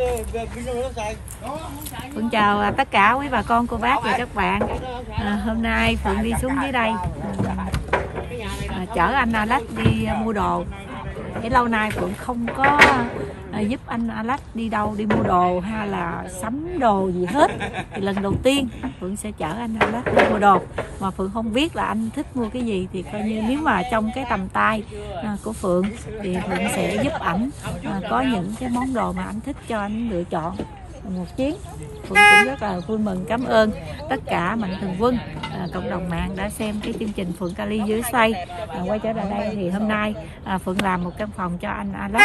Phượng chào tất cả quý bà con, cô bác và các bạn. Hôm nay Phượng đi xuống dưới đây chở anh Alex đi mua đồ. Cái lâu nay Phượng không có giúp anh Alex đi đâu, đi mua đồ hay là sắm đồ gì hết. Thì lần đầu tiên Phượng sẽ chở anh Alex đi mua đồ, mà Phượng không biết là anh thích mua cái gì. Thì coi như nếu mà trong cái tầm tay của Phượng thì Phượng sẽ giúp ảnh có những cái món đồ mà anh thích cho anh lựa chọn một chuyến. Phượng cũng rất là vui mừng, cảm ơn tất cả mạnh thường quân, cộng đồng mạng đã xem cái chương trình Phượng Cali dưới xây. Quay trở lại đây thì hôm nay Phượng làm một căn phòng cho anh Alex.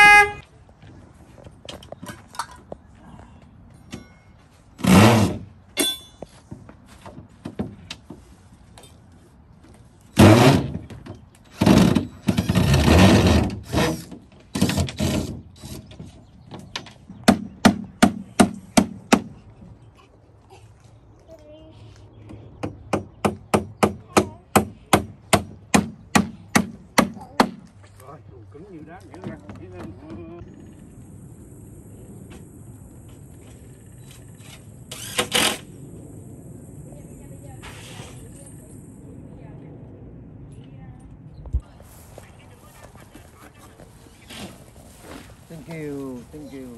Cứng như đá nhảy ra. Thank you, thank you.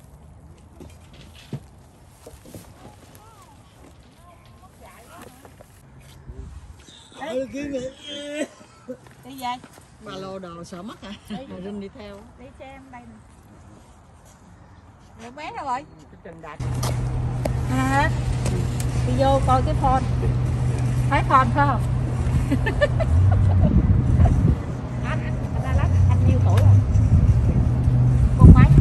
Đi về. Ba lô đồ sợ mất hả? Mà Rinh đi theo. Đi cho em đây nè. Được bé đâu rồi? Cái chân đạp. Đi vô coi cái phone. Thấy phone phải không? anh Alex, anh nhiêu tuổi rồi? 40 mấy?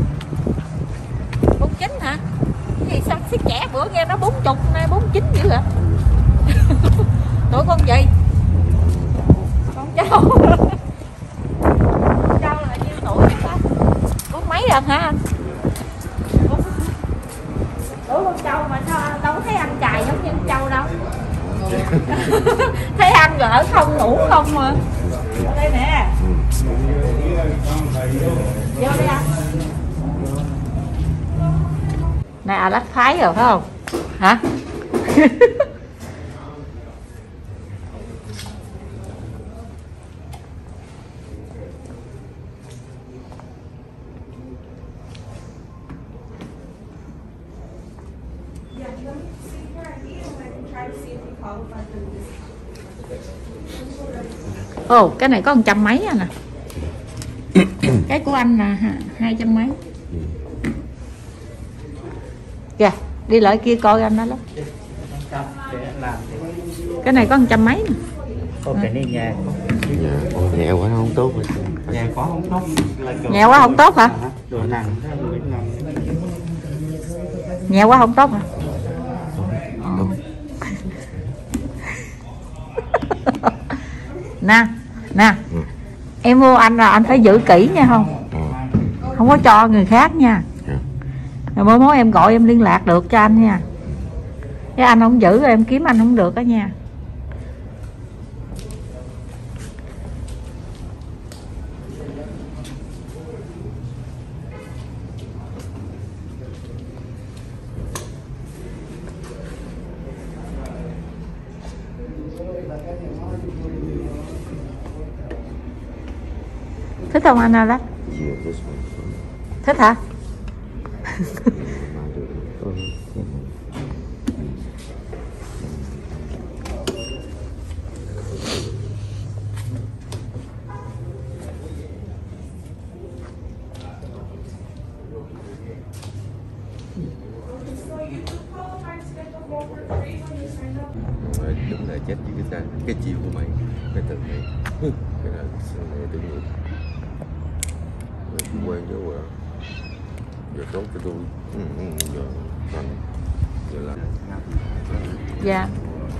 49 hả? Cái gì sao xích trẻ bữa nghe nó 40, nay 49 dữ hả? Tuổi con gì? Con cháu. Mấy lần hả anh? Ủa con trâu mà sao đâu thấy anh chài giống như con trâu đâu. Thấy anh ở không ngủ không mà. Ở đây nè. Vô đây anh. Này Alex phái rồi phải không? Hả? Ồ, cái này có 100 mấy à nè. Cái của anh là 200 mấy. Kìa, đi lại kia coi anh đó lắm. Cái này có 100 mấy nè. Cái này nhà. Nghèo quá không tốt. Nhà có không tốt. Nghèo quá không tốt hả? Đồ nặng. Nghèo quá không tốt hả? Nè em mua anh là anh phải giữ kỹ nha, không có cho người khác nha. Rồi mỗi món em gọi em liên lạc được cho anh nha, cái anh không giữ em kiếm anh không được đó nha. Thích không anh Alex? Thích hả? Đúng là chết với cái chiêu của mày, cái từ này, cái là tự nhiên quen với rồi giờ tốt cho tôi giờ thành giờ là Dạ.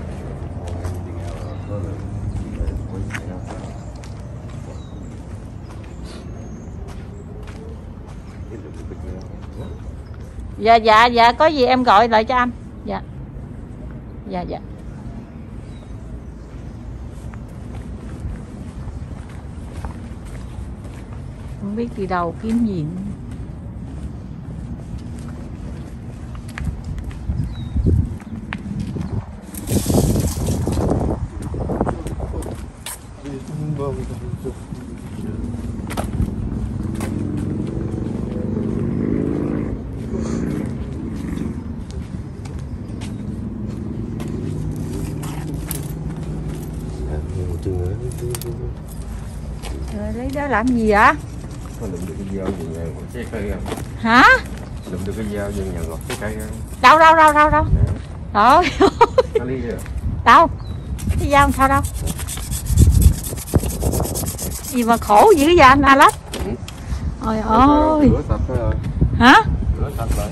Dạ có gì em gọi lại cho anh. Dạ. Không biết đi đâu kiếm gì nữa. Rồi lấy đó làm gì vậy? Có lượm được cái dao về nhà gọt trái cây không? Hả? Lượm được cái dao về nhà gọt trái cây không? Đâu Trời ơi. Đâu? Cái dao sao đâu? Gì mà khổ dữ vậy anh Alex? Ôi ơi. Rửa sạch thôi. Hả? Rửa sạch lại.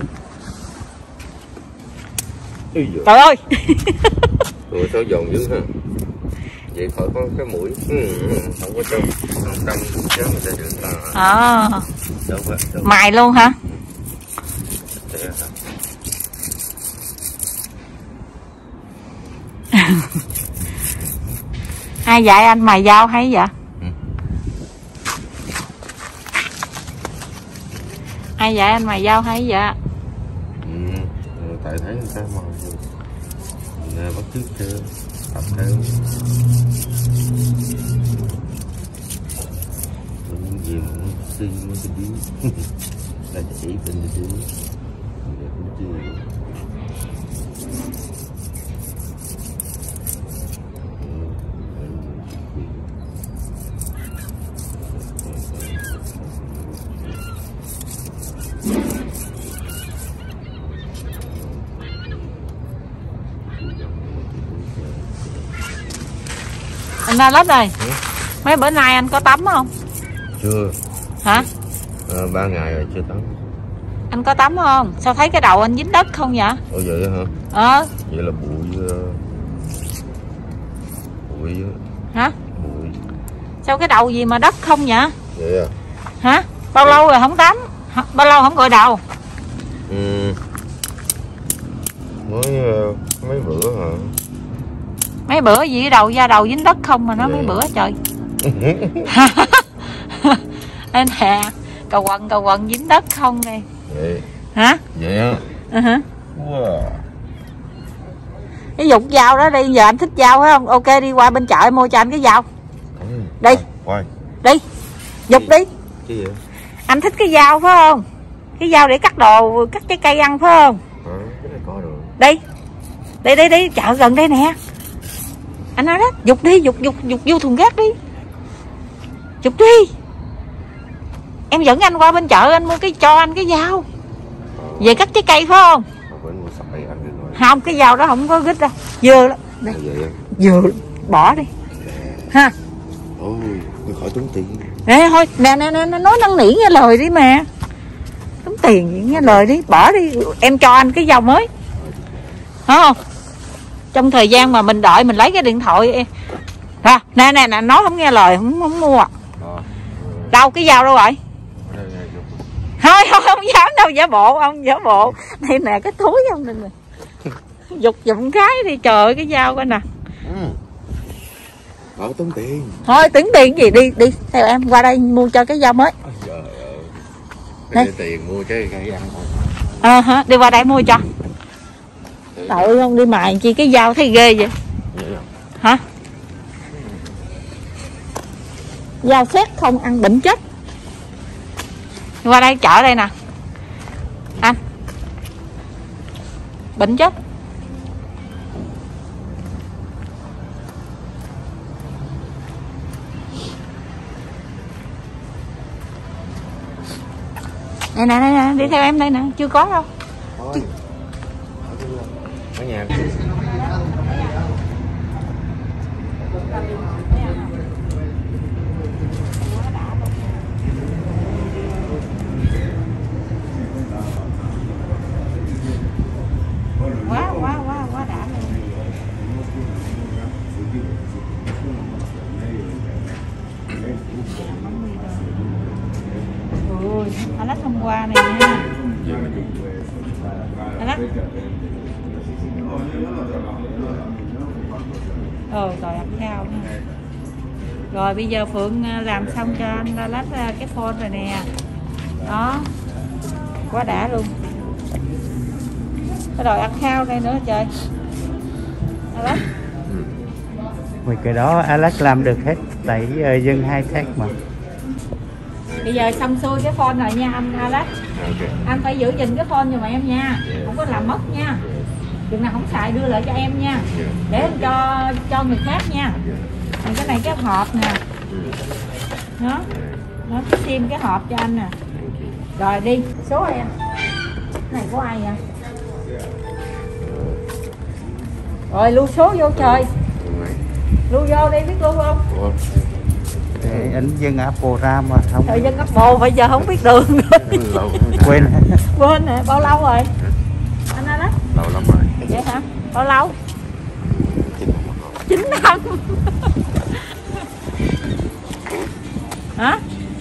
Trời ơi. Rồi sao giòn dữ ha. Vậy khỏi có cái mũi. Không có trong chứ người ta được ta. Đâu vậy? Mài luôn hả? Ai dạy anh mài dao hay vậy? Ai dạy anh mài dao hay vậy? Tại thấy người ta mài rồi. Bắt chước chưa? Tập theo. Những gì mà nó xin nó cái điếu. Là chỉ bên cái điếu. Giờ cũng chưa. Anh Alex ơi, mấy bữa nay anh có tắm không? Chưa. Hả? 3 ngày rồi chưa tắm. Anh có tắm không? Sao thấy cái đầu anh dính đất không vậy? Ủa vậy hả? Vậy là bụi. Bụi. Hả? Bụi. Sao cái đầu gì mà đất không vậy? Vậy à? Hả? Bao lâu rồi không tắm? Bao lâu không gội đầu? Mới mấy bữa hả? Mấy bữa gì ở đầu da đầu dính đất không mà nó mấy bữa trời. Anh nè, cầu quần dính đất không nè. Vậy. Hả? Vậy á? Wow. Cái dục dao đó đi, giờ anh thích dao phải không? Ok đi qua bên chợ mua cho anh cái dao. Đi. Đi. Dục đi. Cái gì vậy? Anh thích cái dao phải không? Cái dao để cắt đồ, cắt trái cây ăn phải không? Cái này có rồi. Đi. Đi, chợ gần đây nè. Anh nói đó, dục đi, dục vô thùng rác đi. Dục đi. Em dẫn anh qua bên chợ anh mua cho anh cái dao. Về cắt trái cây phải không? Không, cái dao đó không có rít đâu. Dơ lắm. Đây. Dơ, bỏ đi. Ha. Ôi, khỏi tốn tiền. Nè thôi, nè nói năn nỉ nghe lời đi mà. Tốn tiền gì nghe lời đi, bỏ đi. Em cho anh cái dao mới. Phải không? Trong thời gian mà mình đợi mình lấy cái điện thoại em. Nè, nói không nghe lời không mua. Đâu cái dao đâu rồi? Thôi không dám đâu, giả bộ ông, giả bộ. Đây nè cái túi không nè. Dục giùm cái đi, trời ơi cái dao coi nè. Tốn tiền. Thôi tính tiền gì, đi theo em qua đây mua cho cái dao mới. Trời ơi. Để tiền mua cái cây ăn. Đi qua đây mua cho. Tội không đi mài chi cái dao thấy ghê vậy. Hả? Dao xét không ăn bệnh chết. Qua đây chợ đây nè anh, bệnh chết. Nè đi theo em đây nè, chưa có đâu. Ở nhà. Quá đã luôn. Ôi, Alex hôm qua này nha. Alex. Rồi ăn khao nha. Rồi bây giờ Phượng làm xong cho anh Alex cái phone rồi nè. Đó. Quá đã luôn. Cái rồi ăn khao đây nữa trời. Alex. Vì cái đó Alex làm được hết, tại dân high tech mà. Bây giờ xong xuôi cái phone rồi nha anh Alex. Ok. Anh phải giữ gìn cái phone giùm em nha, không có làm mất nha. Chừng nào không xài đưa lại cho em nha, để em cho người khác nha. Thì cái này cái hộp nè, nó cái sim cái hộp cho anh nè. Rồi đi số em, cái này của ai vậy? Rồi lưu số vô trời, lưu vô đi, biết lưu không? Để anh dân Apple ra mà không. Thời dân Apple bây giờ không biết đường rồi. Quên. Quên nè, bao lâu rồi? Anh Alex? Lâu lắm rồi. Vậy hả? Bao lâu? 9 năm. Hả?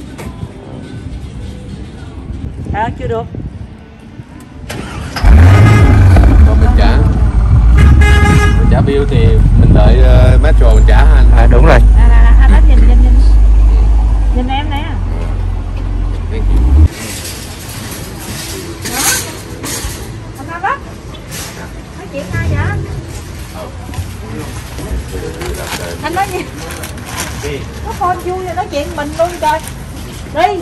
Chưa được. Còn mình trả bill thì mình đợi Metro mình trả anh. À đúng rồi. Anh nói nhìn nhìn em nè. Thank you. Đó. Anh nói đó. Nói chuyện ai vậy? Anh nói gì? Có phone vui rồi nói chuyện mình luôn trời. Đi.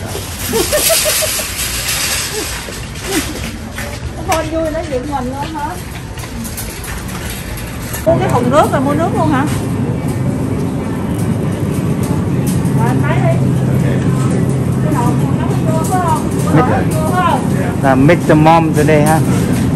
Có phone vui nói chuyện mình luôn hả? Mua cái thùng nước rồi mua nước luôn hả? Rồi anh lấy đi. Cái nồi nấu chua phải không? Chua phải không? Là Mr. Mom từ đây ha.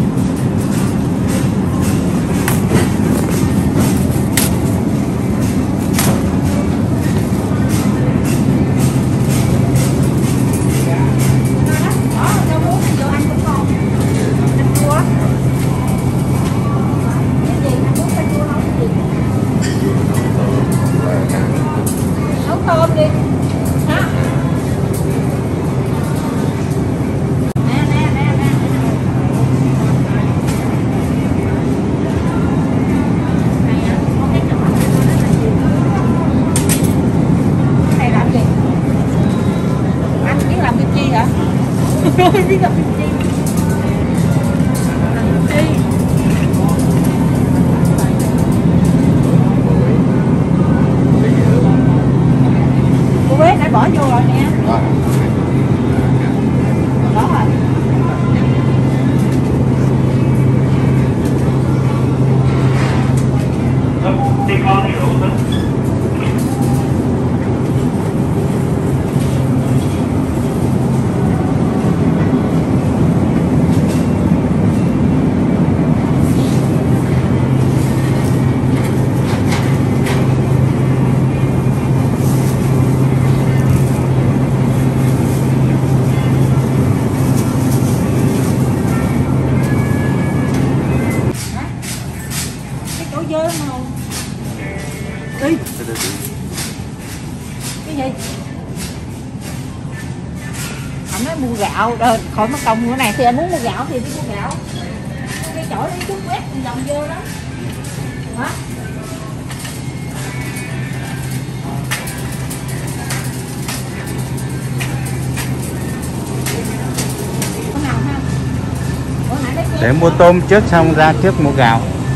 Tôm đi hả? Nè này làm gì? Anh biết làm kim chi hả? Tôi biết làm kim chi. Làm kim chi. Cô bé nãy bỏ vô rồi nè. Đó rồi. Dơ mà. Đi. Cái gì? Anh nói mua gạo, rồi khỏi mất công bữa này thì anh muốn mua gạo thì đi mua gạo. Cái chỗ đi chút quét dòng vô đó. Hả? Có nào ha? Bữa nãy lấy Để mua tôm trước xong ra trước mua gạo.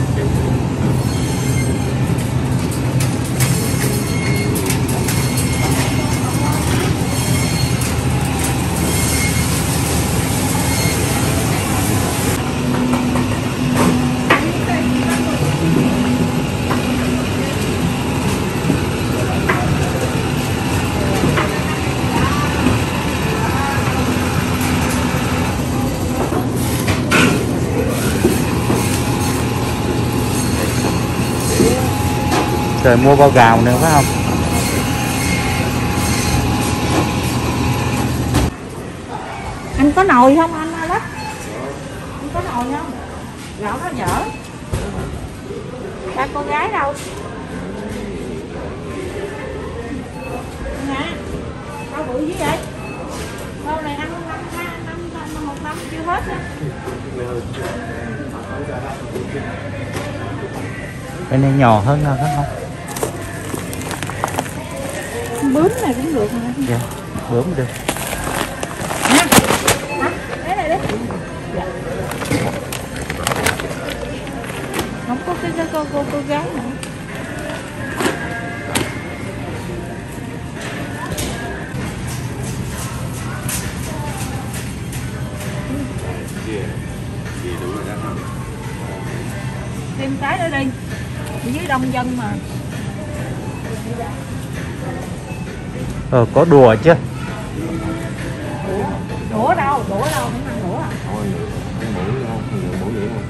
Rồi mua bao gạo nữa phải không? Anh có nồi không anh Alex? Anh có nồi không? Gạo nó dở. Ba con gái đâu? Nè, bao bự dữ vậy? Bao này ăn một năm chưa hết á. Cái này nhỏ hơn nào phải không? Bướm này cũng được hả? Dạ, bướm được. Hả? Cái này đi. Dạ. Không có cái cô gái nữa. đông dân mà. Có đùa chứ? Đũa đâu, không ăn đũa à? Thôi, cái mũi không, nhiều mũi vậy không?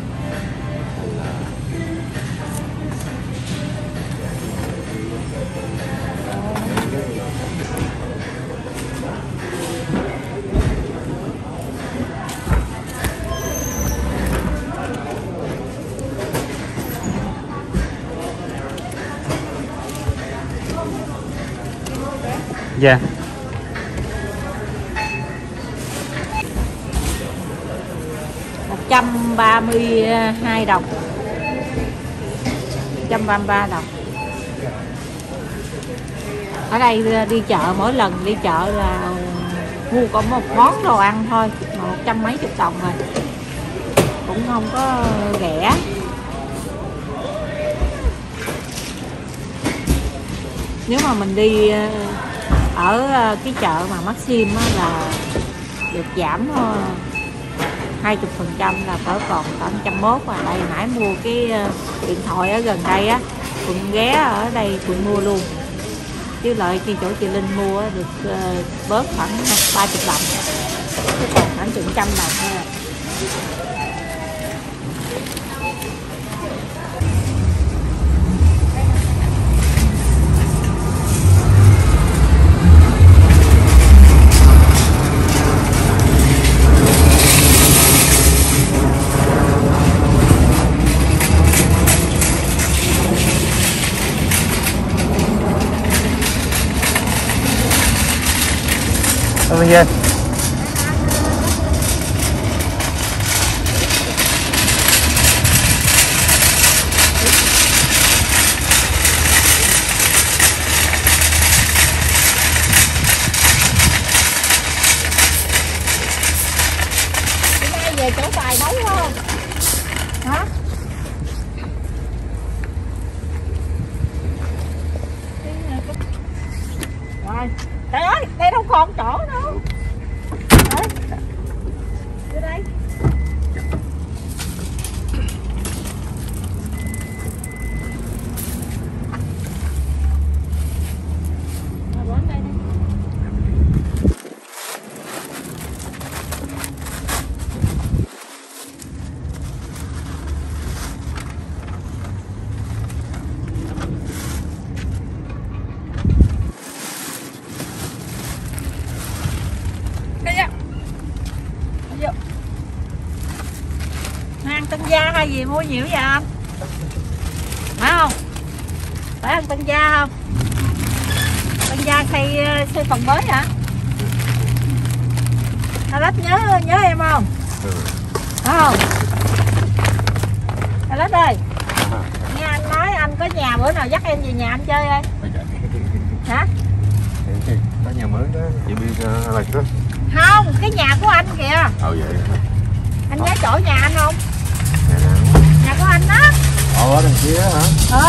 Dạ. $132 đồng. 133 đồng. Ở đây đi chợ, mỗi lần đi chợ là mua có một món đồ ăn thôi mà 100 mấy chục đồng rồi, cũng không có rẻ. Nếu mà mình đi ở cái chợ mà Maxim á là được giảm 20% là cỡ còn 101. Và đây nãy mua cái điện thoại ở gần đây á, Phượng ghé ở đây Phượng mua luôn, chứ lại khi chỗ chị Linh mua được bớt khoảng 30 đồng, chứ còn khoảng chừng 100 đồng thôi. Bây giờ về chỗ bài nấu không? Hả? Rồi, trời ơi, đây đâu còn chỗ đâu. Đấy. Vô đây. Ăn Tân Gia hay gì mua nhiều vậy anh? Phải không? Phải ăn Tân Gia không? Tân Gia xây phòng mới hả? Alex nhớ em không? Phải không? Alex ơi, nghe anh nói anh có nhà, bữa nào dắt em về nhà anh chơi ơi. Hả? Có nhà mới đó, chị biết là đó. Không, cái nhà của anh kìa. Vậy. Anh nhớ chỗ nhà anh không? Nhà Nhà của anh đó. ở đằng kia hả?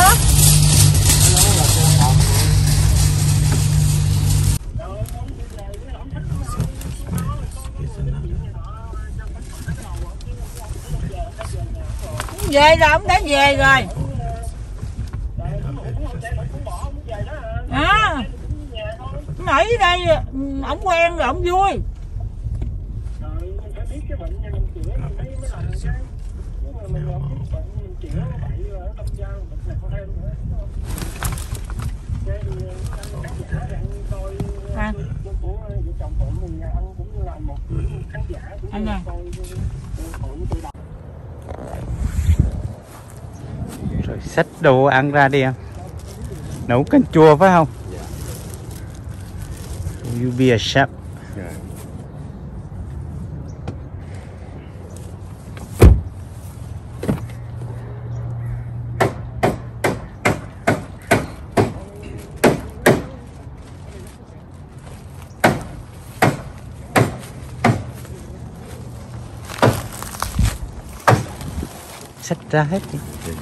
Về rồi, ông đã về rồi. Ông ở đây, ông quen rồi, ông vui. Anh nè. rồi xách đồ ăn ra đi em. Nấu canh chua phải không? You be a chef. Xách ra hết đi.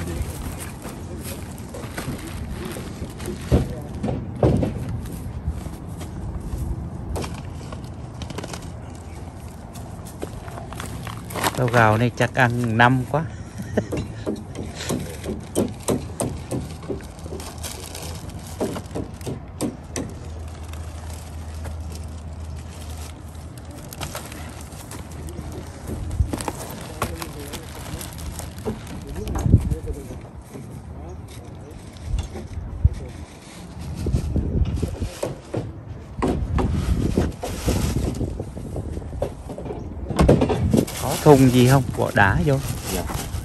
Rau gạo này chắc ăn năm quá. thùng gì không? Bỏ đá vô. Dạ.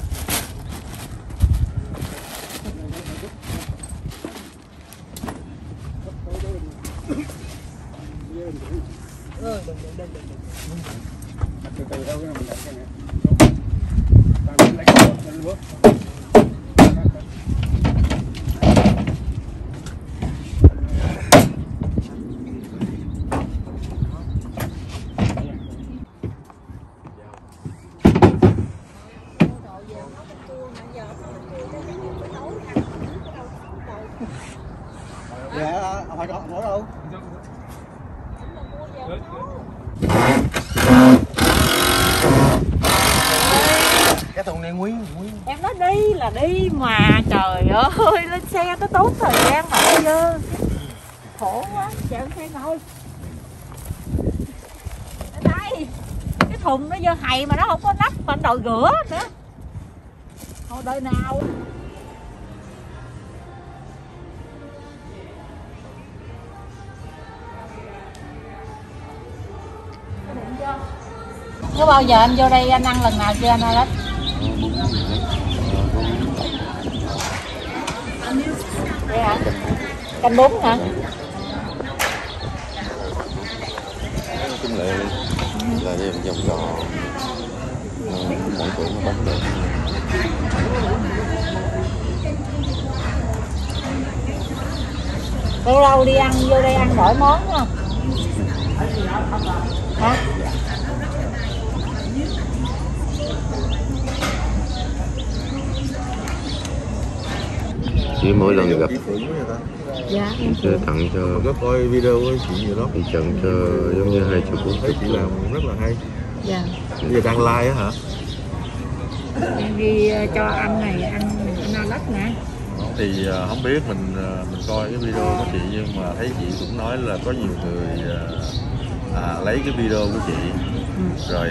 Cái thùng này nguyên. Em nói đi là đi mà trời ơi, lên xe nó tốn thời gian mà bây giờ khổ quá, chèo xe thôi. Ở đây cái thùng nó vô hầy mà nó không có nắp mà đòi rửa nữa. Thôi đời nào. Có bao giờ anh vô đây anh ăn lần nào chưa anh Alex? Vậy hả? Canh bún hả? Cũng lại là đem vòng giò mỗi tuổi nó bắn được. Lâu lâu đi ăn vô đây ăn đổi món không? Hả? Chỉ mỗi lần gặp Dạ em sẽ tặng cho có coi video của chị gì đó thì tặng cho giống như 20 thấy chị làm rất là hay. Dạ. Bây giờ đăng like á hả? Em đi cho anh này ăn Alex nè. Thì không biết mình coi cái video của chị nhưng mà thấy chị cũng nói là có nhiều người lấy cái video của chị rồi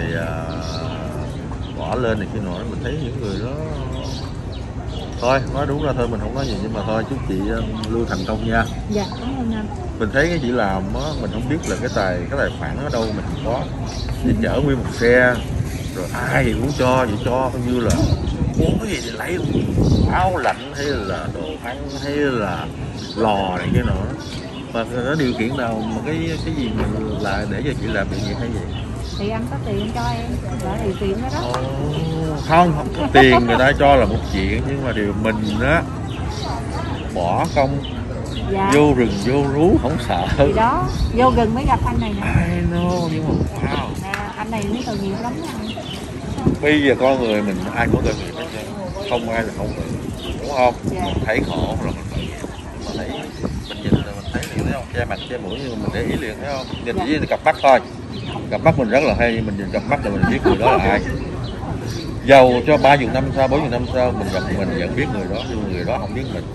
bỏ lên này kia nọ, mình thấy những người đó thôi nói đúng ra thôi mình không nói gì nhưng mà thôi chúc chị luôn thành công nha. Dạ cảm ơn anh. Mình thấy cái chị làm á mình không biết là cái tài khoản ở đâu mình không có, chị chở nguyên một xe rồi ai thì cũng cho vậy cho coi như là muốn cái gì thì lấy, áo lạnh hay là đồ ăn hay là lò này kia nữa, mà nó điều kiện nào mà cái gì mà là để cho chị làm việc gì hay vậy? Thì anh có tiền cho em, đã điều kiện đó đó. Không có tiền người ta cho là một chuyện nhưng mà điều mình á bỏ công Dạ. vô rừng vô rú không sợ. Thì đó, vô rừng mới gặp anh này nè. I know, nhưng mà wow. Nè, anh này mới tội nghiệp lắm nha. Bây giờ con người mình ai cũng tội nghiệp hết trơn, không ai là không tội nghiệp, đúng không? Dạ. Mình thấy khổ rồi mình tội nghiệp, mình thấy mình nhìn là mình thấy liền thấy không, che mặt che mũi nhưng mà mình để ý liền thấy không? Nhìn chỉ cặp mắt thôi, cặp mắt mình rất là hay, mình nhìn cặp mắt là mình biết người đó là ai. Giàu cho 30 năm sau, 40 năm sau mình gặp mình vẫn biết người đó nhưng người đó không biết mình.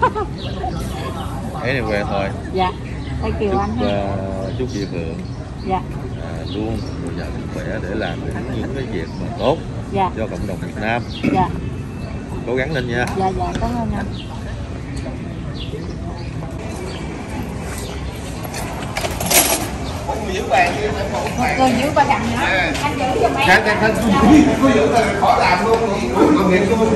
Anyway thôi. Dạ. Thank you anh. Chúc chị Phượng dạ. Luôn người già sức khỏe để làm những cái việc mà tốt dạ. cho cộng đồng Việt Nam. Dạ. Cố gắng lên nha. Dạ dạ cảm ơn anh. Người giữ bàn nữa. Anh giữ giùm em. Cứ giữ là khỏi làm luôn, còn nghiệp luôn.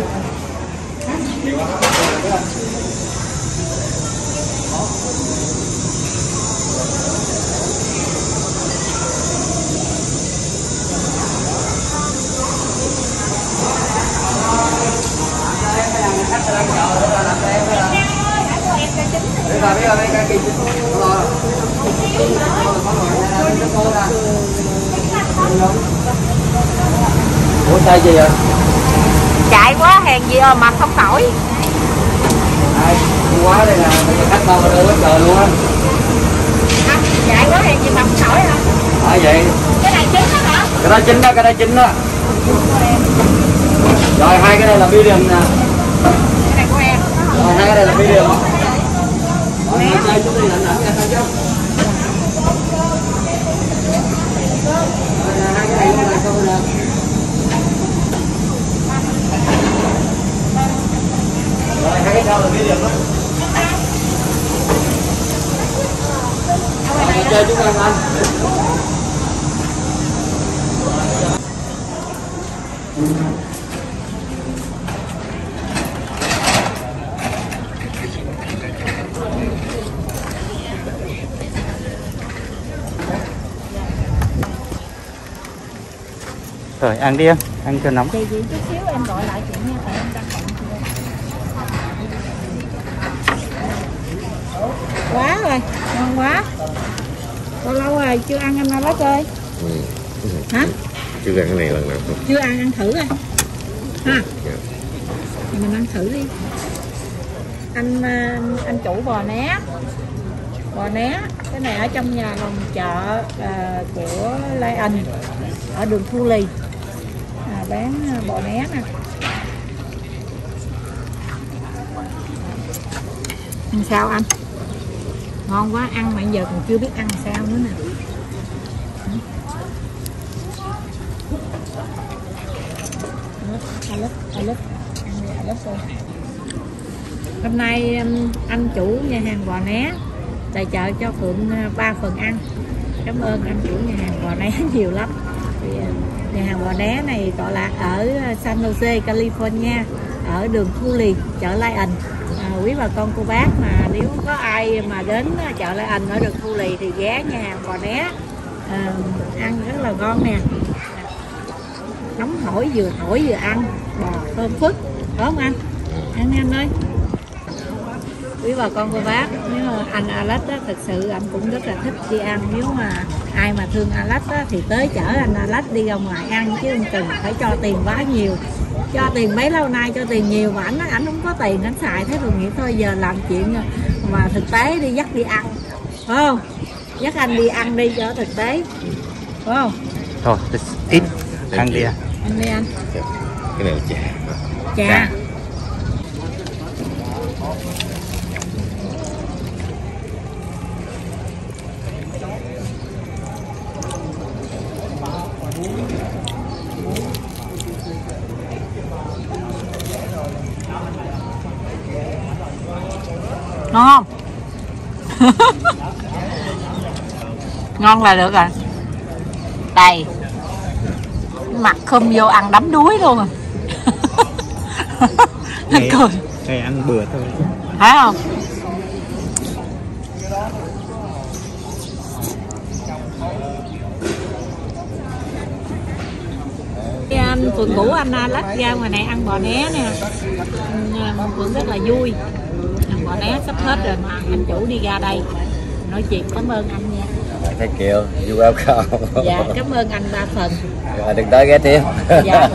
Ủa tay gì vậy? Chạy quá hèn gì mà không nổi. Ai, quá đây nè, khách đâu mà đưa quá trời luôn á. Chạy quá hèn gì mà không nổi hả? Phải vậy. Cái này chín đó hả? Cái đó chín đó, cái đó chín đó. Rồi hai cái này là medium nè. Cái này của em. Rồi hai cái này là medium. Rồi hai chút đi lạnh lạnh nha sao chứ. Hai cái này là không nè. Rồi hai cái sau là medium đó. Chơi chúng em anh. Rồi ăn đi em, ăn cho nóng. Chị chút xíu em gọi lại chị nha, tại em đang bận. Quá rồi, ngon quá. Bao lâu rồi chưa ăn anh Alex ơi? Hả? Chưa ăn cái này lần nào không? Chưa ăn thử rồi. Ha. Dạ. Thì mình ăn thử đi. Anh chủ bò né. Bò né, cái này ở trong nhà lòng chợ của Lion ở đường Thu Lì. Bán bò né nè. Ăn sao anh? Ngon quá, ăn mà giờ còn chưa biết ăn sao nữa nè. Alex. Hôm nay anh chủ nhà hàng bò né tài trợ cho Phượng 3 phần ăn. Cảm ơn anh chủ nhà hàng bò né nhiều lắm. Thì, nhà hàng bò né này tọa lạc ở San Jose, California, ở đường Thu Lì, chợ Lion. Quý bà con cô bác mà nếu có ai mà đến chợ Lion ở đường Thu Lì thì ghé nhà hàng bò né ăn rất là ngon nè. Nóng hổi vừa ăn, bò thơm phức, phải không anh? Ăn đi anh ơi. Quý bà con cô bác, nếu mà anh Alex á, thực sự anh cũng rất là thích đi ăn. Nếu mà ai mà thương Alex á, thì tới chở anh Alex đi ra ngoài ăn, chứ không cần phải cho tiền quá nhiều. Cho tiền mấy lâu nay cho tiền nhiều mà ảnh không có tiền ảnh xài, thế rồi nghĩ thôi giờ làm chuyện mà thực tế đi, dắt đi ăn, phải không? Dắt anh đi ăn đi cho thực tế, phải không? Thôi ít ăn đi anh. Anh đi anh. Cái này là chả. Chà. Ngon không? Ngon là được rồi. Đây mặt khum vô ăn đấm đuối luôn à. Cười. Ngày ăn bừa thôi. Phải không? Anh Phượng rủ anh Alex ra ngoài này ăn bò né nè. Phượng rất là vui. Ăn bò né sắp hết rồi mà anh chủ đi ra đây nói chuyện. Cảm ơn anh nha. Thank you, you welcome. Dạ, cảm ơn anh 3 phần. Rồi, đừng tới ghé thêm. Dạ.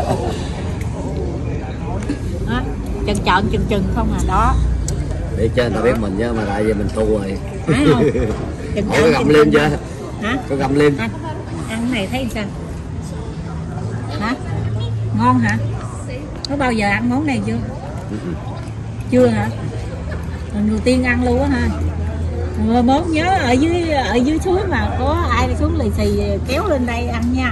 Đó, chừng không à đó. Biết chứ, tao biết mình chứ, mà tại vì mình thua rồi. Phải không? Có gặm liêm chưa? Hả? Có gặm liêm. Ăn cái này thấy sao? Hả? Ngon hả? Có bao giờ ăn món này chưa? Chưa hả? Lần đầu tiên ăn luôn á ha. Món nhớ ở dưới suối mà có ai xuống lì xì kéo lên đây ăn nha.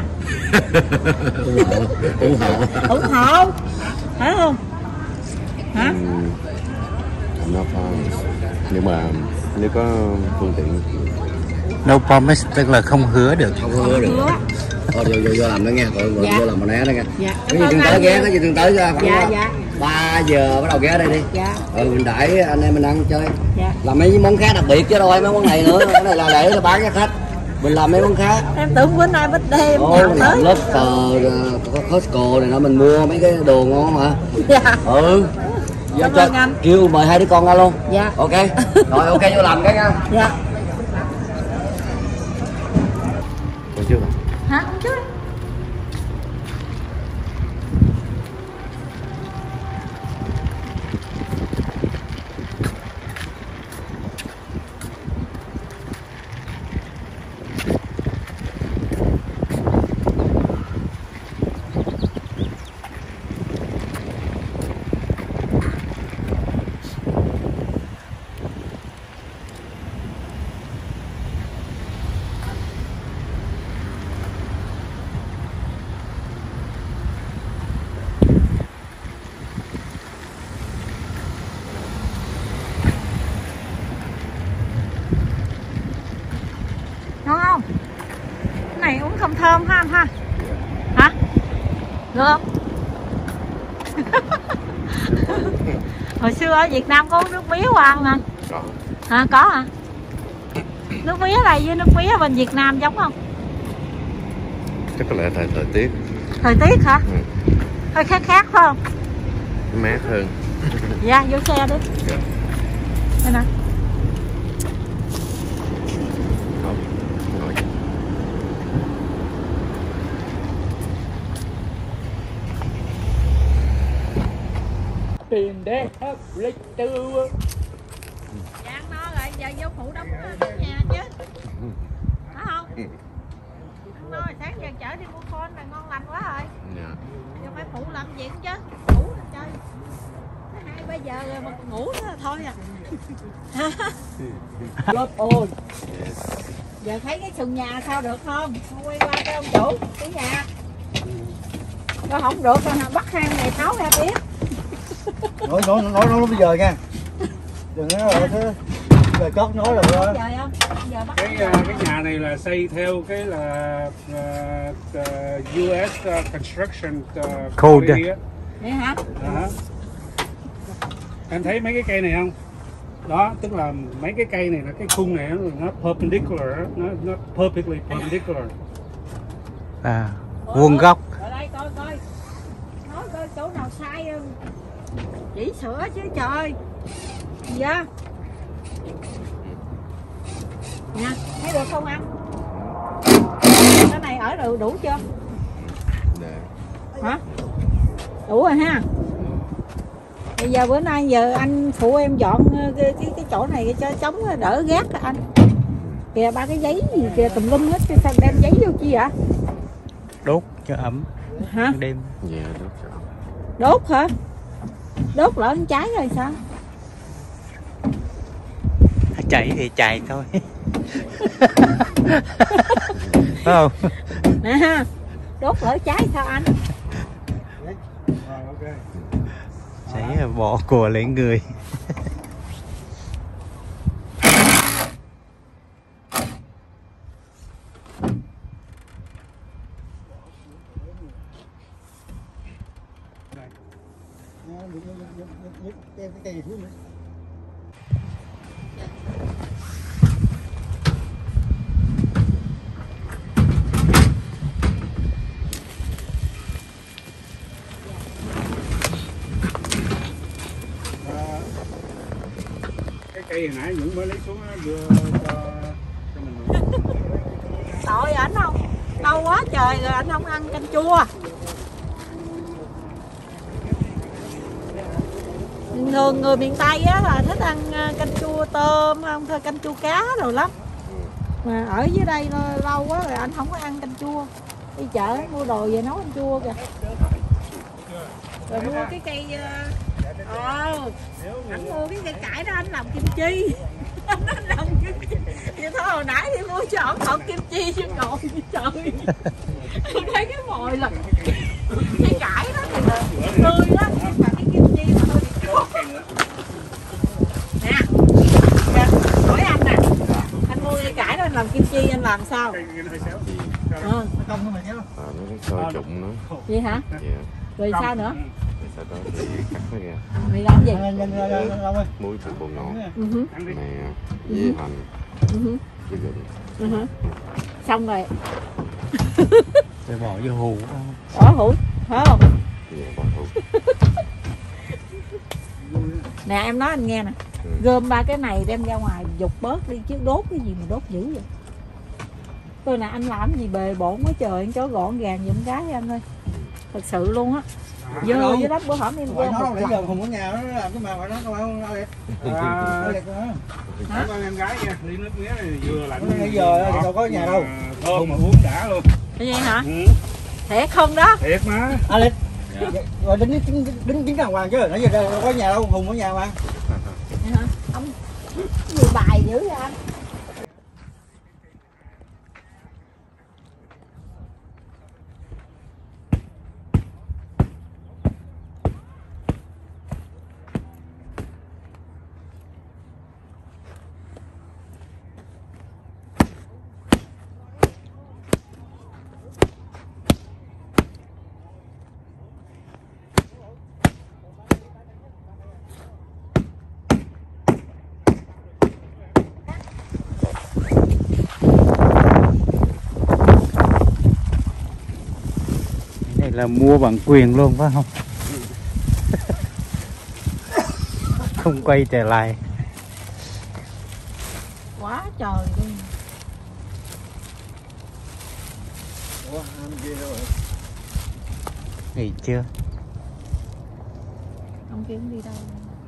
ủng hộ phải không? Hả? No nhưng mà nếu có phương tiện. No promise tức là không hứa được. Không hứa được. Thôi vô làm đó nghe, vô làm mà né đó nghe. Dạ. Có gì tương tới ghé, có gì tương tới ra khoảng dạ. 3 giờ bắt đầu ghé đây đi. Dạ. Mình đãi anh em mình ăn chơi. Dạ. Làm mấy món khác đặc biệt chứ đâu mấy món này nữa. Cái này là để bán cho khách. Mình làm mấy món khác. Em tưởng bữa nay birthday em mình làm lớp cờ, Costco này nó mình mua mấy cái đồ ngon mà. Dạ. Cảm ơn anh. Kêu mời 2 đứa con ra luôn. Dạ. Ok. Rồi ok vô làm cái nha. Dạ. Còn chưa? Hả? Không chứ. Ngon không? Cái này uống không thơm ha anh ha? Hả? Được không? Hồi xưa ở Việt Nam có uống nước mía qua không anh? Có. Hả? Có hả? Nước mía này với nước mía bên Việt Nam giống không? Chắc có lẽ tại thời tiết. Thời tiết hả? Ừ. Hơi khác phải không? Mát hơn. Dạ, vô xe đi. Dạ. Đây nè. Không, ngồi. Tiền đế hấp lịch tư. Dạ no rồi, giờ vô phụ đóng nhà chứ. Phải không? Ăn no rồi, sáng giờ chở đi mua con là ngon lành quá rồi. Dạ. Giờ phải phụ làm chuyện chứ. Ngủ rồi chơi. Tới 2-3 giờ rồi mà ngủ nữa là thôi à. Lốt ôi. Giờ thấy cái sườn nhà sao được không? Không quay qua cái ông chủ, cái nhà. Nó không được, bắt hang này tháo ra biết. Nói bây giờ nha. Đừng có nói thế. Giờ chót nói rồi đó. Giờ không? Giờ bắt Cái nhà này là xây theo cái là US construction Code. quality á. vậy hả? Đó. Em thấy mấy cái cây này không? Đó, tức là mấy cái cây này là cái khung này nó perpendicular, nó perfectly perpendicular. À, vuông góc. Ở đây coi coi. Nói coi chỗ nào sai không? Chỉ sửa chứ trời. Gì á? Nha, thấy được không anh? Cái này ở đủ chưa? Dạ. Hả? Đủ rồi ha. Bây giờ bữa nay giờ anh phụ em dọn cái chỗ này cho trống đỡ gác anh. Kìa ba cái giấy gì kìa tùm lum hết, sao đem giấy vô chi vậy? Đốt cho ấm. Hả? Đêm. Dạ, đúng rồi. Đốt hả? Đốt lỡ ăn cháy rồi sao? Chạy thì chạy thôi. Phải không? Nè, đốt lỡ cháy sao anh? Sẽ bỏ của lấy người. Cái cây hồi nãy Dũng mới lấy xuống á, vừa cho mình. Tội ảnh không? Lâu quá trời rồi anh không ăn canh chua. Thường người miền Tây á là thích ăn canh chua tôm, không thôi canh chua cá rồi lắm. Mà ở dưới đây lâu quá rồi anh không có ăn canh chua. Đi chợ mua đồ về nấu canh chua kìa. Rồi mua cái cây anh mua cái cây cải đó anh làm kim chi. Anh làm kim chi. Vậy thôi hồi nãy đi mua cho ổng hộp kim chi chứ ngồi như trời. Tôi thấy cái mồi là cây cải đó thì là tươi đó, nhưng mà cái kim chi mà hơi bị chua. Nè, hỏi anh nè, anh mua cây cải đó anh làm kim chi anh làm sao? Nó sôi trụng nữa. Vậy hả? Dạ. Rồi sao nữa? Sau đó thì cắt nó ra. Mày làm gì? Muối thịt bột ngọt. Nè, với hành. Với gừng. Xong rồi. Để bỏ vô hũ. Bỏ hũ, phải không? Dạ, bỏ hũ. Nè em nói anh nghe nè. Gom ba cái này đem ra ngoài dục bớt đi chứ đốt cái gì mà đốt dữ vậy? Tôi nè anh làm gì bề bộn quá trời, cho gọn gàng giùm cái anh ơi. Thật sự luôn á. Dơ dưới đất bữa hổm em gom một Bây giờ không có nhà nó làm cái mà nó không ăn đẹp. Cảm ơn em gái nha, ly nước mía này vừa lạnh. Bây giờ thì đâu có nhà đâu. Thơm mà uống đã luôn. Vậy hả? Thiệt không đó? Thiệt mà. Alex. Rồi đứng đàng hoàng chứ, nãy giờ đâu có nhà đâu, Hùng có nhà mà. Ông gì bài dữ vậy anh? là mua bản quyền luôn phải không? Không quay trở lại. Quá trời luôn. Ủa, ăn kia rồi. Nghỉ chưa? Ông kia cũng đi đâu?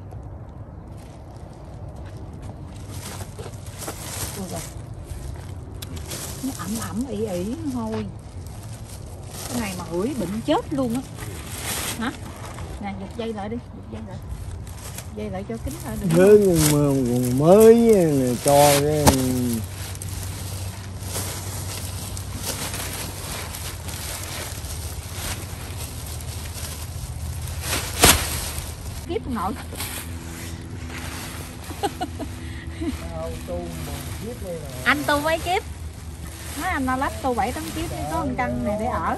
Ôi trời. Nó ẩm ỉ ỉ thôi. Cái này mà hửi bệnh chết luôn á. Hả? Nè, giật dây lại đi, giật dây lại. Dây lại cho kính lại được. Mới nhưng mà mới này cho cái kiếp nội. Anh tu mấy kiếp? Nói anh Alex tu 7-8 kiếp để có một căn này để ở.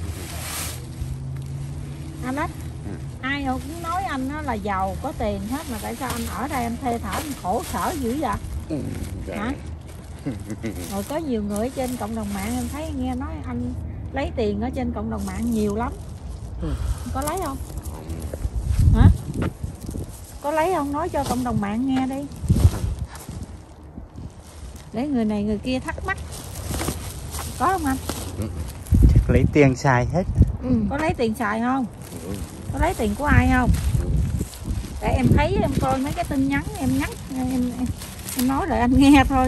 Alex, ai họ cũng nói anh là giàu có tiền hết mà tại sao anh ở đây anh thê thảm anh khổ sở dữ vậy? Hả? Rồi có nhiều người ở trên cộng đồng mạng em thấy nghe nói anh lấy tiền ở trên cộng đồng mạng nhiều lắm. Có lấy không? Hả? Có lấy không? Nói cho cộng đồng mạng nghe đi. Để người này người kia thắc mắc. Có không anh? Chắc lấy tiền xài hết. Có lấy tiền xài không? Có lấy tiền của ai không? Để em thấy em coi mấy cái tin nhắn em nhắn em nói để anh nghe thôi.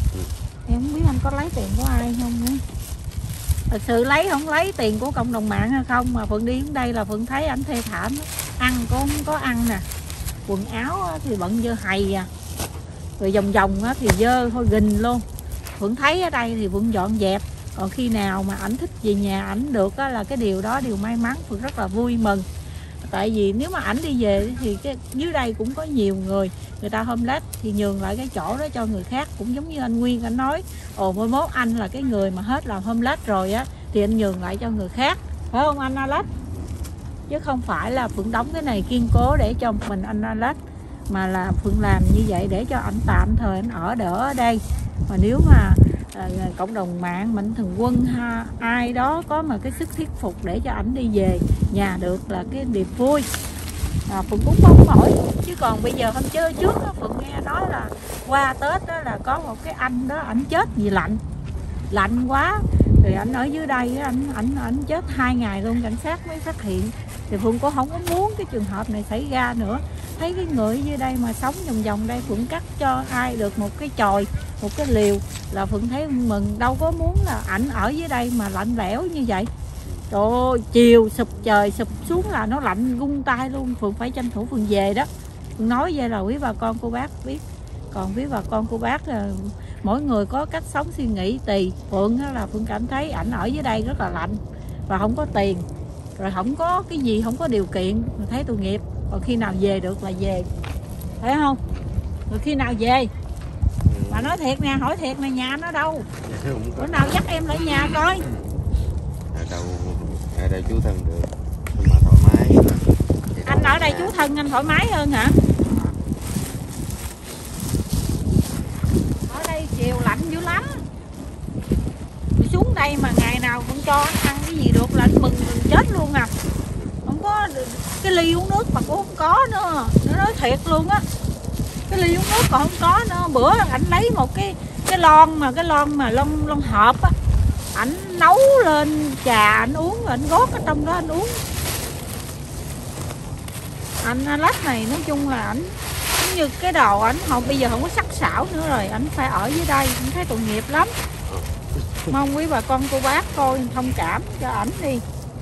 Em không biết anh có lấy tiền của ai không nữa. Thật sự lấy không lấy tiền của cộng đồng mạng hay không mà Phượng đi đến đây là Phượng thấy ảnh thê thảm. Ăn cũng không có ăn nè. Quần áo thì bận dơ hầy à. Rồi vòng vòng thì dơ thôi gình luôn. Phượng thấy ở đây thì Phượng dọn dẹp. Còn khi nào mà ảnh thích về nhà ảnh được là cái điều đó điều may mắn, Phượng rất là vui mừng. Tại vì nếu mà ảnh đi về thì cái dưới đây cũng có nhiều người ta homeless thì nhường lại cái chỗ đó cho người khác. Cũng giống như anh Nguyên anh nói, mai mốt anh là cái người mà hết làm homeless rồi á thì anh nhường lại cho người khác, phải không anh Alex? Chứ không phải là Phượng đóng cái này kiên cố để cho mình anh Alex, mà là Phượng làm như vậy để cho anh tạm thời anh ở đỡ ở đây. Mà nếu mà cộng đồng mạng Mạnh Thường Quân ai đó có mà cái sức thuyết phục để cho ảnh đi về nhà được là cái niềm vui. Phượng cũng mong mỏi. Chứ còn bây giờ hôm trước đó, Phượng nghe nói là qua Tết đó là có một cái anh đó ảnh chết vì lạnh quá rồi ảnh ở dưới đây ảnh chết 2 ngày luôn, cảnh sát mới phát hiện. Thì Phượng cũng không có muốn cái trường hợp này xảy ra nữa. Thấy cái người dưới đây mà sống vòng vòng đây, Phượng cắt cho ai được một cái chòi, một cái liều là Phượng thấy mừng. Đâu có muốn là ảnh ở dưới đây mà lạnh lẽo như vậy. Trời ơi, chiều sụp trời sụp xuống là nó lạnh gung tay luôn. Phượng phải tranh thủ Phượng về đó. Phượng nói vậy là quý bà con cô bác biết. Còn quý bà con cô bác là mỗi người có cách sống suy nghĩ tùy. Phượng là Phượng cảm thấy ảnh ở dưới đây rất là lạnh và không có tiền, rồi không có cái gì, không có điều kiện, mình thấy tội nghiệp. Còn khi nào về được là về, phải không? Rồi khi nào về? Mà nói thiệt nè, hỏi thiệt nè, nhà nó đâu? Bữa nào dắt em lại nhà coi. Ở đây chú thân được, nhưng mà thoải mái. Anh ở đây chú thân anh thoải mái hơn hả? Ở đây chiều lạnh dữ lắm. Xuống đây mà ngày nào cũng cho ăn cái gì được là anh mừng chết luôn à. Không có cái ly uống nước mà cũng không có nữa. Nó nói thiệt luôn á. Cái ly uống nước còn không có nữa. Bữa ảnh lấy một cái lon mà lon hộp á, ảnh nấu lên trà ảnh uống, rồi ảnh gót ở trong đó anh uống. Anh Alex này nói chung là ảnh giống như cái đầu ảnh bây giờ không có sắc sảo nữa rồi, ảnh phải ở dưới đây, ảnh thấy tội nghiệp lắm. Mong quý bà con cô bác coi thông cảm cho ảnh đi.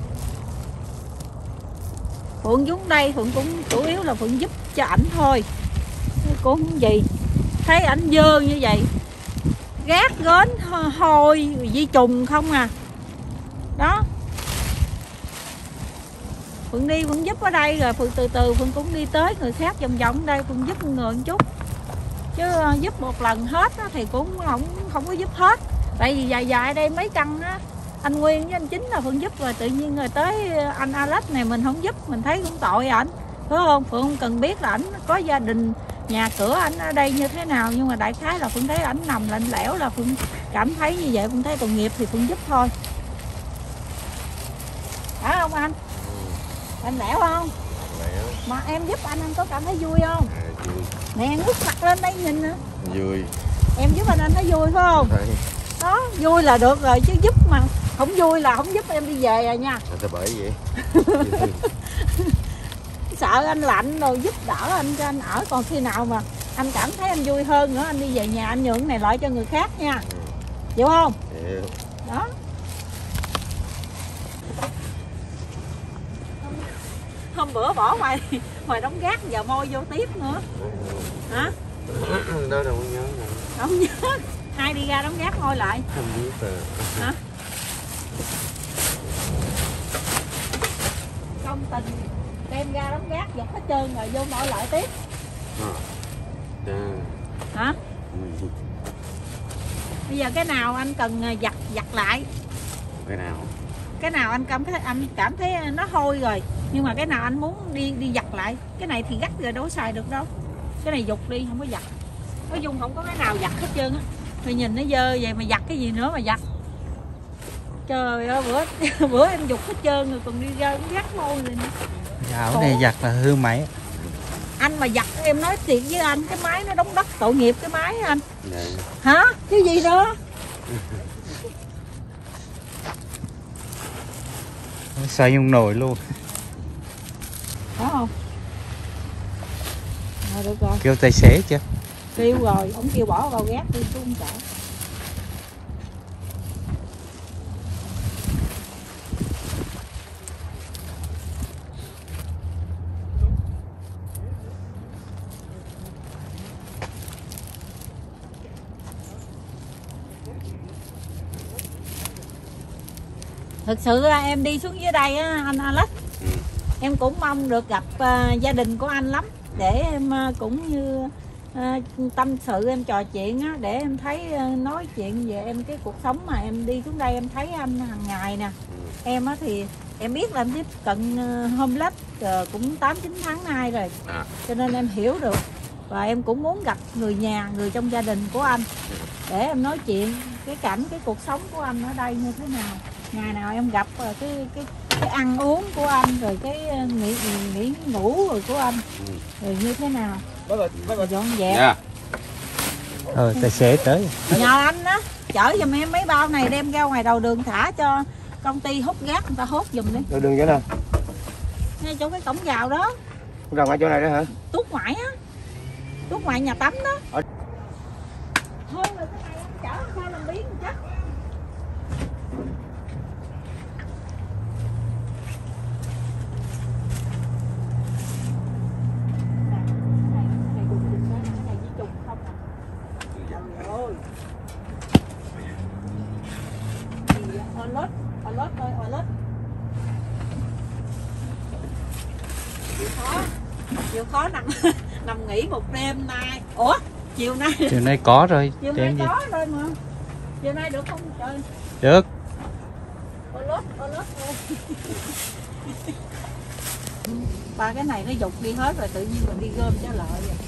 Phượng xuống đây Phượng cũng chủ yếu là Phượng giúp cho ảnh thôi, cũng không gì. Thấy ảnh dơ như vậy, gác gến hôi vi trùng không à. Đó, Phượng đi Phượng giúp ở đây rồi Phượng từ từ Phượng cũng đi tới người khác vòng vòng đây, Phượng giúp người một chút. Chứ giúp một lần hết thì cũng không có giúp hết. Tại vì dài đây mấy căn á, anh Nguyên với anh Chính là Phượng giúp rồi, tự nhiên rồi tới anh Alex này mình không giúp, mình thấy cũng tội ảnh, phải không? Phượng không cần biết là ảnh có gia đình nhà cửa ảnh ở đây như thế nào, nhưng mà đại khái là Phượng thấy ảnh nằm lạnh lẽo là Phượng cảm thấy như vậy, Phượng thấy tội nghiệp thì Phượng giúp thôi. Phải không anh? Anh lẻo không? Lẻo. Mà em giúp anh có cảm thấy vui không? Vui. Nè ngước mặt lên đây nhìn nè. Vui. Em giúp anh thấy vui phải không? Đấy. Đó, vui là được rồi chứ giúp mà không vui là không giúp em đi về rồi nha. Sao bởi vậy? Sợ anh lạnh rồi giúp đỡ anh cho anh ở, còn khi nào mà anh cảm thấy anh vui hơn nữa anh đi về nhà anh nhường cái này lại cho người khác nha. Hiểu không? Hiểu. Đó. Hôm bữa bỏ ngoài đóng gác giờ môi vô tiếp nữa. Hả? Đó đâu có nhớ nè. Không nhớ. Ai đi ra đóng gác môi lại? Không biết rồi. Hả? Công tình đem ra đóng gác giật hết trơn rồi vô môi lại tiếp. Hả? Bây giờ cái nào anh cần giặt lại? Cái nào anh cảm thấy nó hôi rồi nhưng mà cái nào anh muốn đi giặt lại? Cái này thì gắt rồi đâu có xài được đâu. Cái này dục đi không có giặt. Nói chung không có cái nào giặt hết trơn á. Mày nhìn nó dơ vậy mà giặt cái gì nữa mà giặt. Trời ơi bữa em dục hết trơn rồi còn đi ra gắt môi rồi nữa. Ảo này giặt là hư máy. Anh mà giặt em nói thiệt với anh, cái máy nó đóng đất tội nghiệp cái máy anh. Đấy. Hả? Cái gì nữa? Xài dùng nồi luôn. Có không? Rồi được rồi. Kêu tài xế chứ. Kêu rồi, ông kêu bỏ vào gác đi tôi không chở. Thực sự là em đi xuống dưới đây á anh Alex, em cũng mong được gặp gia đình của anh lắm để em cũng như tâm sự em trò chuyện á, để em thấy nói chuyện về em cái cuộc sống mà em đi xuống đây em thấy anh hàng ngày nè. Em á thì em biết là em tiếp cận homeless cũng 8-9 tháng nay rồi, cho nên em hiểu được và em cũng muốn gặp người nhà, người trong gia đình của anh để em nói chuyện cái cảnh cái cuộc sống của anh ở đây như thế nào. Ngày nào em gặp cái ăn uống của anh rồi cái nghỉ ngủ rồi của anh rồi như thế nào rồi dọn dẹp. Tài xế tới. Nhờ anh á chở giùm em mấy bao này đem ra ngoài đầu đường thả cho công ty hút rác người ta hốt giùm đi. Đầu đường vậy nè. Ngay chỗ cái cổng vào đó. Ra ngoài chỗ này đó hả? Tuốt ngoại á. Tuốt ngoại nhà tắm đó. Thôi rồi cái này em chở sao làm biến chắc. Chịu khó nằm nghỉ một đêm nay. Ủa chiều nay có rồi. Chiều nay có rồi mà. Chiều nay được không trời? Được. Lót ba cái này nó dục đi hết rồi tự nhiên mình đi gom cho lợi vậy.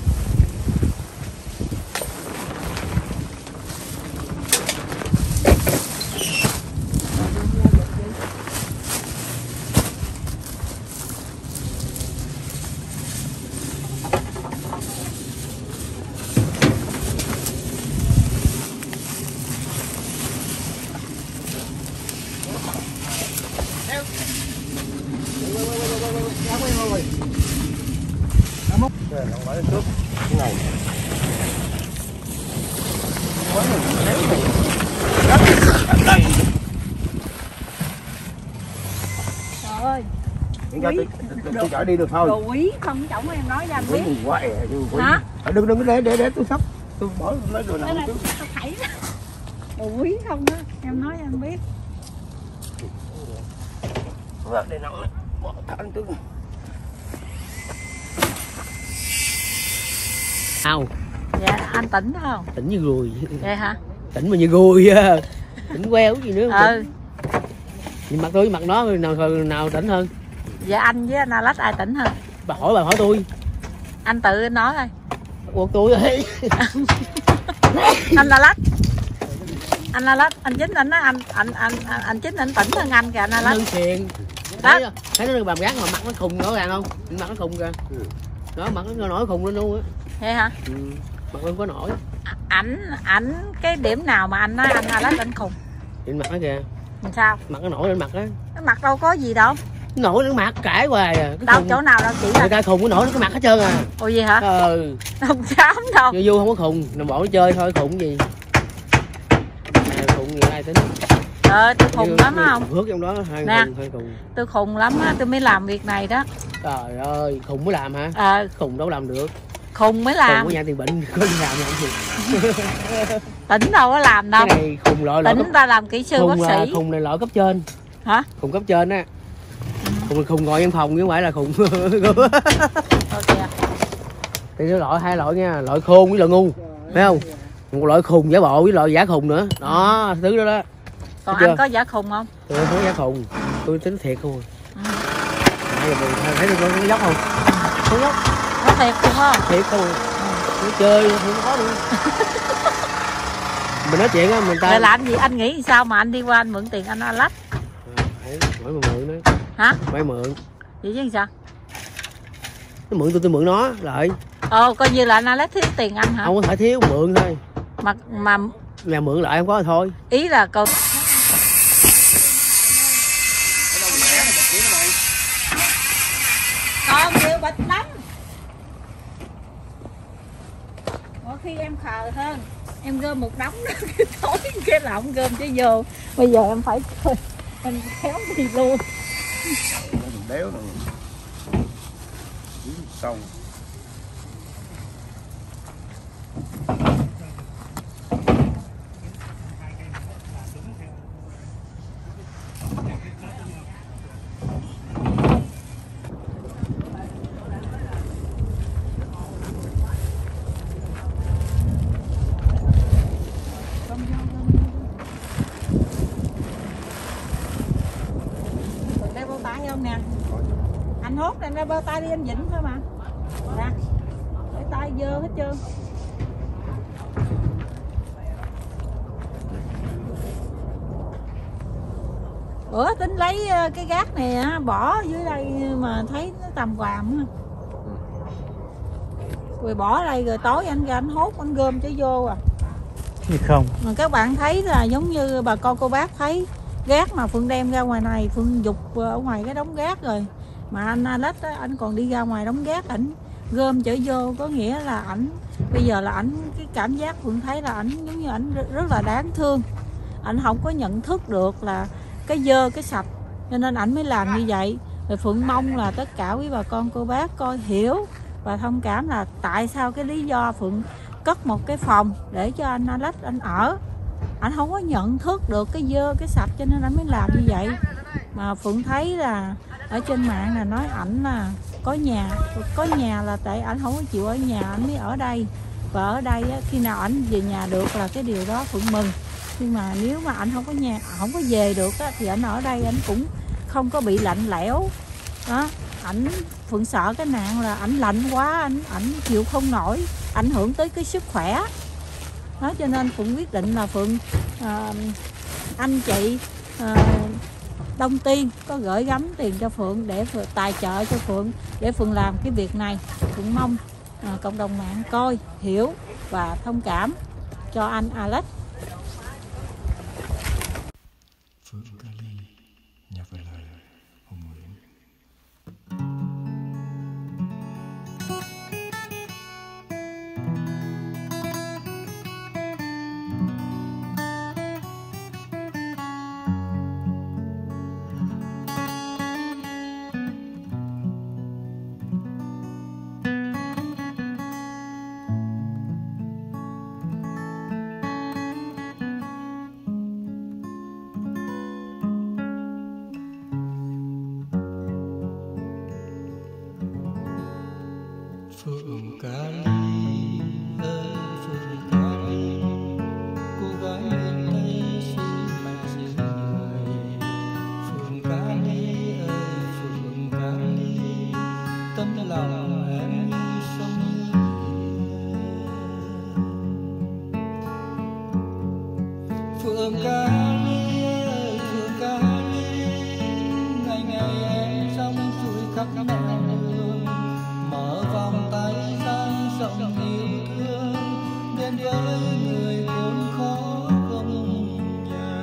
Tôi chở đi được thôi. Đồ quý không chổng em nói cho anh biết. Quá ẻ quý. Hả? Đừng để tôi sắp. Tôi bỏ lấy đồ nào trước. Đồ quý không á, em nói cho anh biết. Để nóng đấy. Bỏ thẳng trước. Sao? Dạ, anh tỉnh không? Tỉnh như ruồi. Vậy hả? Tỉnh mà như ruồi á. Tỉnh queo gì nữa không? Ừ. Nhìn mặt tôi, mặt nó nào tỉnh hơn? Dạ anh với anh Alex ai tỉnh hơn? Bà hỏi tôi. Anh tự nói thôi. Buộc tôi rồi. Anh Alex, anh chính anh nói anh chính anh tỉnh hơn anh kìa anh Alex. Hơn tiền. thấy nó bàm gác mà mặt nó khùng rõ ràng không? Mặt nó khùng kìa. Đó, mặt nó nổi khùng lên luôn á. Thế hả? Mặt không có nổi. Ảnh cái điểm nào mà anh nói anh Alex anh khùng? Trên mặt nó kìa. Làm sao? Mặt nó nổi lên mặt á. Cái mặt đâu có gì đâu. Nổi lên mặt cãi hoài à. Đâu chỗ nào đâu chỉ là người ta khùng nó nổi lên cái mặt hết trơn à. Ồ gì hả? Không dám đâu. Vô không có khùng, nằm bỏ nó chơi thôi khùng gì. Khùng gì ai tính. Tôi khùng lắm không? Hước trong đó hai khùng. Tôi khùng lắm á, tôi mới làm việc này đó. Trời ơi, khùng mới làm hả? Khùng đâu làm được. Khùng mới làm. Khùng có nhà tiền bệnh có đi làm gì. Tỉnh đâu có làm đâu. Cái này khùng loại Tỉnh ta làm kỹ sư bác sĩ. Khùng này loại cấp trên. Hả? Khùng cấp trên á. Khùng ngồi văn phòng chứ không phải là khùng. Thì nó loại hai loại nha, loại khôn với loại ngu, phải không? Một loại khùng giả bộ với loại giả khùng nữa. Đó, thứ đó đó. Còn anh có giả khùng không? Tôi không có giả khùng, tôi tính thiệt không. Thấy tôi có dốc không? Không dốc. Nó thiệt không không? Thiệt không. Nó chơi không có được. Mình nói chuyện á mình ta. Rồi làm gì anh nghĩ sao mà anh đi qua anh mượn tiền anh Alex? Phải mà mượn đó. Hả? Phải mượn. Vậy chứ sao? Nó mượn tôi mượn nó lại. Coi như là anh Alex thiếu tiền anh hả? Không có phải thiếu, mượn thôi. Mà mượn lại không có thôi. Ý là câu còn nhiều bịch lắm. Mỗi khi em khờ hơn em gom một đống đó, cái tối cái là không gom chứ vô. Bây giờ em phải em kéo đi luôn. Đéo rồi. Xong. Anh hốt em ra bao tay đi anh Vĩnh thôi mà. Nè. Cái tay dơ hết trơn. Bữa tính lấy cái gác này bỏ dưới đây mà thấy nó tầm quàm. Rồi bỏ đây rồi tối anh ra anh hốt anh gom cho vô à. Không. Mà các bạn thấy là giống như bà con cô bác thấy gác mà Phượng đem ra ngoài này, Phượng dục ở ngoài cái đống gác rồi. Mà anh Alex á, anh còn đi ra ngoài đống gác ảnh gom chở vô, có nghĩa là ảnh bây giờ là ảnh cái cảm giác Phượng thấy là ảnh giống như ảnh rất là đáng thương. Ảnh không có nhận thức được là cái dơ cái sạch cho nên ảnh mới làm như vậy. Rồi Phượng mong là tất cả quý bà con cô bác coi hiểu và thông cảm là tại sao cái lý do Phượng cất một cái phòng để cho anh Alex anh ở. Anh không có nhận thức được cái dơ cái sạch cho nên anh mới làm như vậy. Mà Phượng thấy là ở trên mạng là nói ảnh là có nhà là tại ảnh không có chịu ở nhà ảnh mới ở đây. Và ở đây á, khi nào ảnh về nhà được là cái điều đó Phượng mừng. Nhưng mà nếu mà ảnh không có nhà, không có về được á, thì ảnh ở đây ảnh cũng không có bị lạnh lẽo đó. Ảnh Phượng sợ cái nạn là ảnh lạnh quá ảnh chịu không nổi, ảnh hưởng tới cái sức khỏe đó. Cho nên Phượng quyết định là Phượng anh chị Đông Tiên có gửi gắm tiền cho Phượng để tài trợ cho Phượng để Phượng làm cái việc này. Phượng mong cộng đồng mạng coi hiểu và thông cảm cho anh Alex. Phượng Cali nhạc về lời Hồng Nguyễn. Phượng Cali ơi Phượng Cali, cô gái bên tây xứ mẹ xứ người. Phượng Cali ơi Phượng Cali, tấm lòng em như sông Phượng Cali ơi Phượng Cali, ngày ngày nẻo đường, mở vòng tay dang rộng yêu thương đến với người khốn khó không nhà.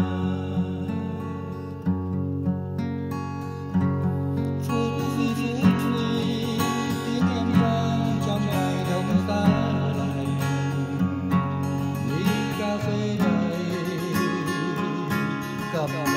Phút vì tiếng em vang trong ngày đông xa lạnh, ly cà phê đầy cặp